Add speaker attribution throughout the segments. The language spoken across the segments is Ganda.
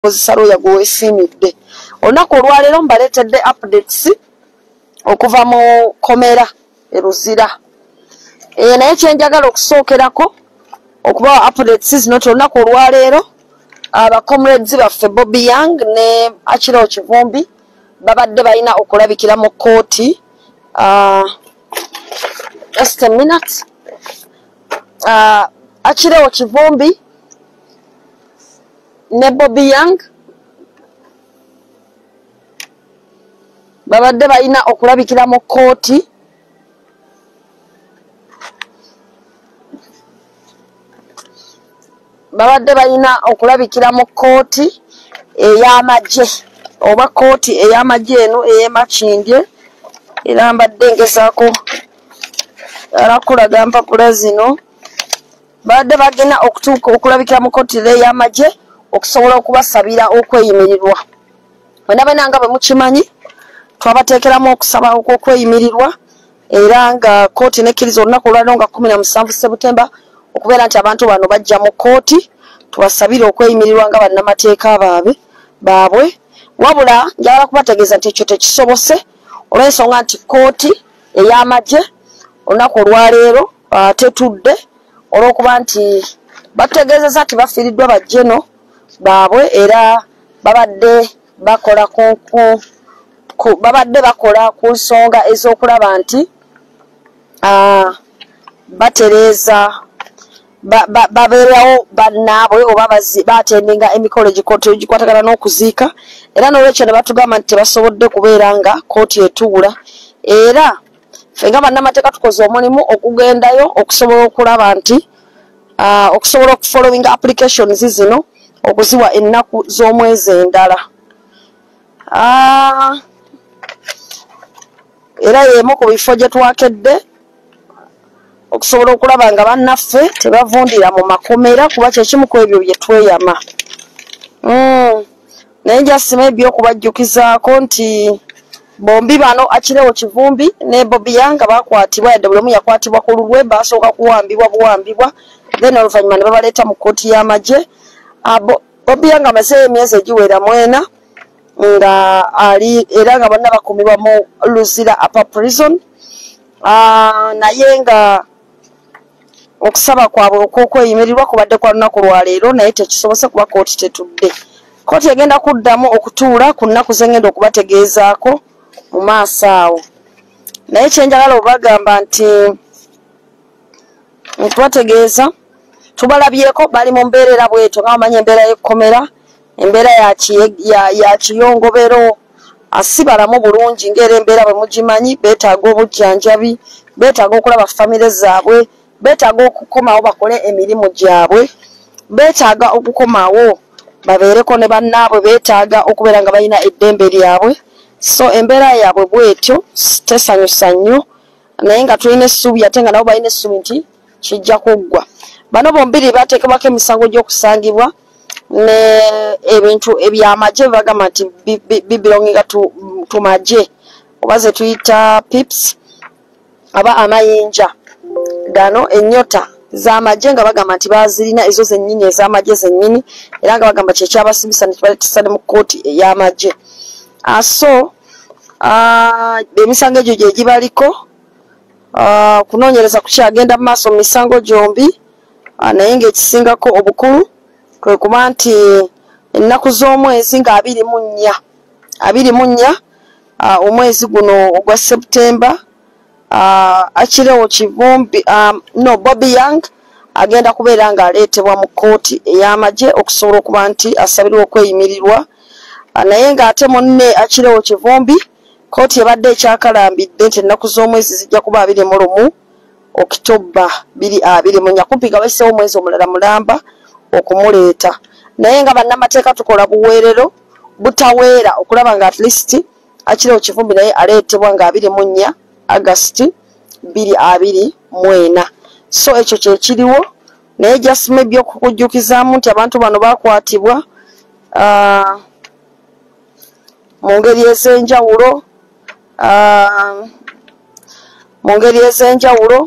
Speaker 1: kozisalo yago esimidde onako olwalero mbaletedde updates okuva mu komera eruzira naye kyenjagala okusookerako okuba updates zino tonako olwalero aba comrades baffe Bobby Young ne Achille Kivumbi babadde balina okulabikira mu kooti just a minute Achille Kivumbi ne Bobby Young babadde balina okulabikira mu kooti ey'amagye oba kooti ey'amagye eno ey'Emakindye era mbadde ngezaako alakulaga mpapula zino babadde bagenda okutuuka okulabikira mu kooti ey'amagye okusobola okubasabira okweyimirirwa bonna nga bwe mukimanyi twabateekeramu okusaba okweyimirirwa era nga kooti nekkiriza olunaku olwaliro nga 17 Septemba okubeera nti abantu bano bajja mu kooti tubasabire okweyimirirwa nga bannamateeka baabwe wabula njagala kubategeeza nti ekyo tekisobose olw'ensonga nti kooti ey'amagye olunaku olwaleero tetudde olw'okuba nti bategeezezza nti bafiiriddwa bajjeno baabwe era babadde bakola ku nsonga ez'okulaba nti batereeza babeerawo bannaabwe oba batendinga emikolo gikwatagana n'okuziika era n'olwekyo ne batugamba nti tebasobodde kubeera nga kooti etuula era ffe nga bannamateeka tukoze omulimu okugendayo okusobola okulaba nti okusobola okufollowing applications zino okuziwa ennaku z'omwezi endala era y'emu ku bifo gye twakedde okusobola okulaba nga bannaffe tebavundira mu makomera kuba kyekimu ku ebyo bye tweyama naye njasima ebyokubajjukizaako nti bombi bano Achille Kivumbi ne Bobby Young bakwatibwa yadde buli omu yakwatibwa ku lulwe basooka kuwambibwa buwambibwa then oluvannyuma ne babaleeta mu kooti y'amagye Bobby Young amaze emyezi egiwera 4 nga ali era nga bonna bakumibwa mu Luzira Upper Prison naye nga okusaba kwabwe okw'okweyimirirwa kubadde kwa lunaku lwaleero naye tekisobose kuba kooti tetudde kooti egenda kuddamu okutuula ku nnaku zengenda okubategeezaako mu maaso awo naye kyenjagala obagamba nti tubategeeza tubalabyeko bali mu mbeerera bwetyo nga bamanyi embeera y'ekkomera embeera ya kiyongobero asibalamu bulungi ng'era embeera bwe mugimanyi beetaaga obujjanjabi beetaaga okulaba famire zaabwe beetaaga okukomawo bakole emirimu gyabwe beetaaga okukomawo babeereko ne bannaabwe beetaaga okubeera nga balina eddembe lyabwe so embeera yaabwe bwetyo tesanyusa nnyo naye nga tulina essuubi ate nga nabo balina essuubi nti kijja kuggwa bano bombiri bateekebwako emisango gy'okusangibwa ne ebintu ebyamagye bagamba nti bibirongera tumagye oba ze tuyita pips aba amayinja gano ennyota z'amagye nga bagamba nti bazirina ezo zennyini ez'amagye zennyini era nga bagamba kyekyabasibisa ne kibaletesa ne mu kooti ey'amagye so emisango egyo gye gibaliko kunoonyereza kukyagenda mu maaso mu misango gyombi naye ng'ekisingako obukulu kwe kuba nti ennaku z'omwezi nga 24 omwezi guno ogwa Septemba Achille Kivumbi Bobby Young agenda kubeera nga aleetebwa mu kooti ey'amagye okusobola okuba nti asabirwa okweyimirirwa naye ng'ate munne Achille Kivumbi kooti ebadde ekyakalambidde nti ennaku z'omwezi zijja kuba 21 Okitoba 2020 kumpi nga bayiseewo omwezi omulala mulamba okumuleeta naye nga bannamateeka tukola buweerero butaweera okulaba nga at least Achille Kivumbi naye aleetebwa nga 24 August 2024 so ekyo kyekiriwo naye jasima ebyokukujjukizaamu nti abantu bano bakwatibwa mu ngeri ez'enjawulo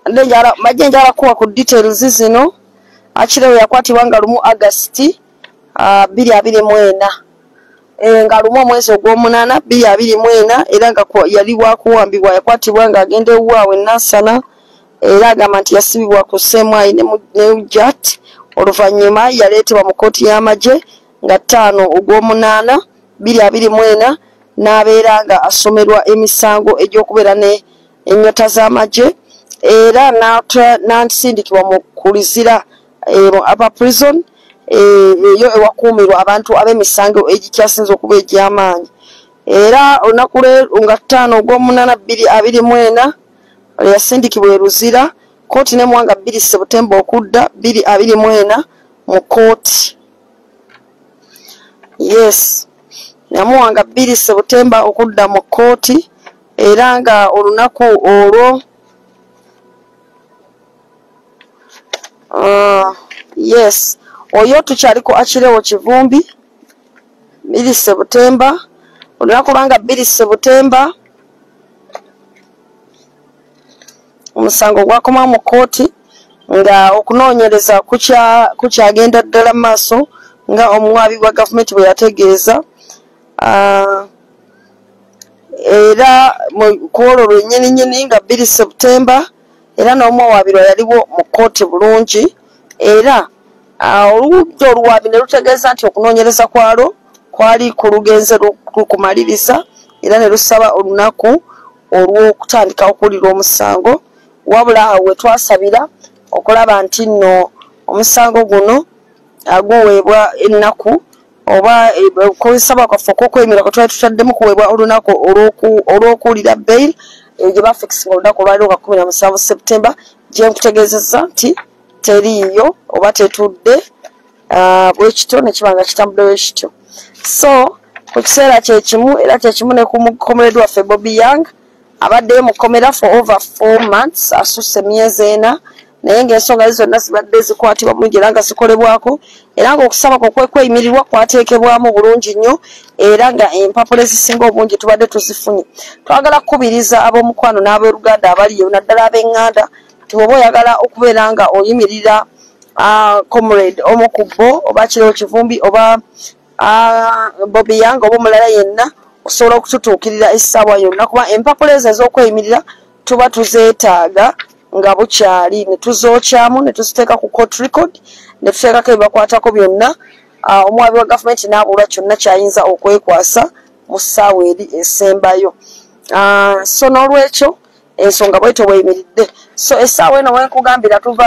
Speaker 1: majje njala kuwa ku details zino Achille yakwatibwa nga 1 August 2024 nga lumu omwezi ogw'omunana 2024 era nga yali wakuwambibwa yakwatibwa ng'agenda ewuwaawe Nansana era agamba nti yasibibwa ku Semwai ne Ujat oluvannyuma yaleetebwa mu kkooti y'amagye nga 5 ogw'omunana 2024 n'abeera nga asomerwa emisango egy'okubeera ne ennyota z'amagye era n'asindikibwa mu kulizira mu upper prison eyo ewakuumirwa abantu ab'emisango egikyasinze okuba egy'amaanyi era olunaku nga 5 ogw'omunana 2024 yasindikibwa eruzira kooti nemuwanga 2 Septemba okudda 2024 mu kooti. Yes, namuwanga 2 Septemba okudda mu kooti era nga olunaku olwo yes oyo tukyaliko Akireewo Kivumbi 2 Septemba olunaku lwanga 2 Septemba omusango gwakoma mu kooti nga okunoonyereza kukyagenda ddala maaso nga omuwaabi wa gavumenti bwe yategeeza era ku olwo lwennyininyini nga 2 Septemba era n'omuwaabirwa yaliwo mu kooti bulungi era oludda oluwaabi ne lutegeeza nti okunoonyereza kwalwo kwali ku lugenze lukumaliriza era ne lusaba olunaku olw'okutandika okuwulira omusango wabula awo we twasabira okulaba nti nno omusango guno guweebwa ennaku oba okusaba kwaffe okw'okwemera kwe twali tutaddemu kuweebwa olunaku olw'okuwulira bail gye bafikisinga olunaku olwaliro nga 17 Septemba gye nkutegeezezza nti teriiyo oba tetudde bwekityo nekiba nga kitambudde bwekityo. So ku kiseera kyekimu era kyekimu ne ku mukomeredde waffe Bobby Young abaddeyo mu kkomera for over 4 months asusse emyezi 4 naye ng'ensonga ze zonna zibadde zikwatibwa bulungi era nga zikolebwako era ng'okusaba kw'okweyimirirwa kwateekebwamu bulungi nnyo era nga empapula ezisinga obungi tubadde tuzifunye. Twagala kukubiriza ab'omukwano n'ab'oluganda abaliyo naddala ab'eŋŋanda nti bw'oba oyagala okubeera nga oyimirira comrade omu ku bo oba Akireewo Kivumbi oba Bobby Young oba omulala yenna osobola okututuukirira essaawa yonna kuba empapula ezo ez'okweyimirira tuba tuzeetaaga nga bukyali ne tuzookyamu ne tuziteeka ku court record ne tuteekako ebibakwatako byonna omuwaabi wa gavumenti n'abulwa kyonna kyayinza okwekwasa mu ssaawa eri esembayo. So n'olwekyo ensonga bwetyo bweyimiridde. So essaawa eno wenkugambira tuva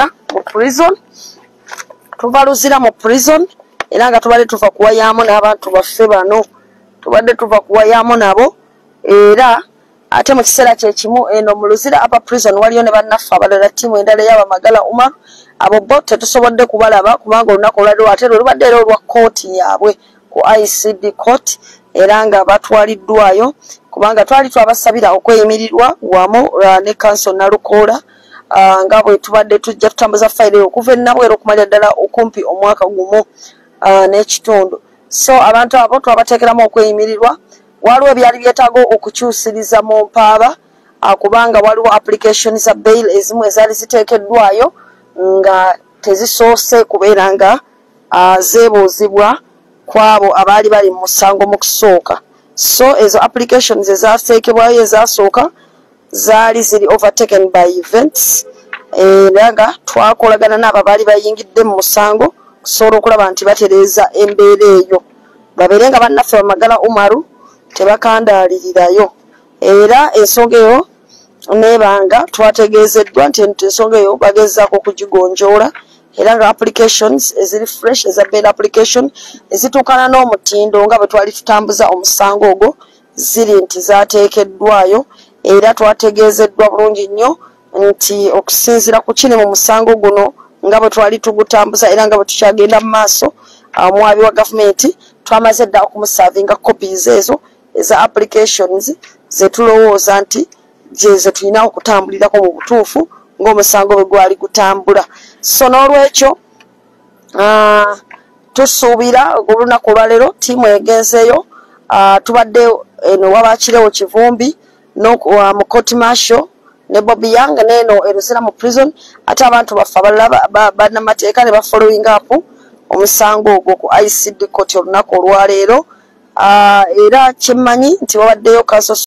Speaker 1: luzira mu prison era nga tubadde tuva kuwayaamu n'abantu baffe bano tubadde tuva kuwayaamu nabo era ate mu kiseera kyekimu eno mu Luzira upper prison waliyo ne bannaffe abalala ttiimu endala ey'Abamagala Umar abo bo tetusobodde kubalaba kubanga olunaku olwaliro ate lubadde era olwa kooti yaabwe ku ICD court era nga batwaliddwayo kubanga twali twabasabira okweyimirirwa wamu ne council Nalukoola nga bwe tubadde tujja tutambuza fayiro okuva ennabwera okumalira ddala okumpi omwaka gumu n'ekitundu. So abantu abo twabateekeramu okweyimirirwa waliwo ebyali byetaaga okukyusiriza mu mpaaba kubanga waliwo application za bail ezimu ezaali ziteekeddwayo nga tezisoose kubeera nga zeebuuzibwa kwabo abaali bali mu musango mu kusooka. So ezo applications ezaateekebwayo ezasooka zaali ziri overtaken by events era nga twakolagana n'abo baali bayingidde mu musango kusobola okulaba nti batereeza embeera eyo babeere nga bannaffe Bamagala Umaru tebakandaalirirayo era ensonga eyo nebanga twategeezeddwa nti ensonga eyo bagezaako okugigonjoola era nga applications eziri fresh eza bail application ezituukana n'omutindo nga bwe twali tutambuza omusango ogwo ziri nti zaateekeddwayo era twategeezeddwa bulungi nnyo nti okusinziira ku kiri mu musango guno nga bwe twali tugutambuza era nga bwe tukyagenda mu maaso omuwaabi wa gavumenti twamaze dda okumusavinga copies ezo eza applications zetulowooza nti ze tulina okutambulirako mu butuufu ng'omusango bwe gwali gutambula. So n'olwekyo tusuubira olunaku olwaleero ttiimu egenzeeyo tubadde eno waba Akireewo Kivumbi mu court martial ne Bobby Young n'eno eruzira mu prison ate abantu baffe abalala bannamateeka ne bafollowing up omusango ogwo ku ICD court olunaku olwaleero era kyemmanyi nti wawaddeyo kaso